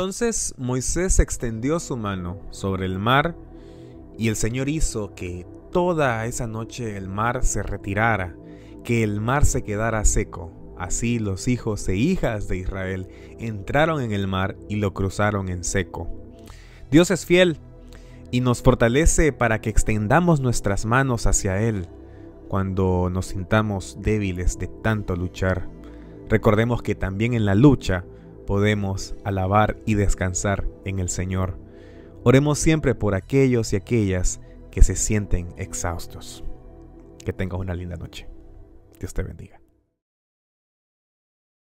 Entonces Moisés extendió su mano sobre el mar, y el Señor hizo que toda esa noche el mar se retirara, que el mar se quedara seco. Así los hijos e hijas de Israel entraron en el mar y lo cruzaron en seco. Dios es fiel y nos fortalece para que extendamos nuestras manos hacia Él cuando nos sintamos débiles de tanto luchar. Recordemos que también en la lucha podemos alabar y descansar en el Señor. Oremos siempre por aquellos y aquellas que se sienten exhaustos. Que tengas una linda noche. Dios te bendiga.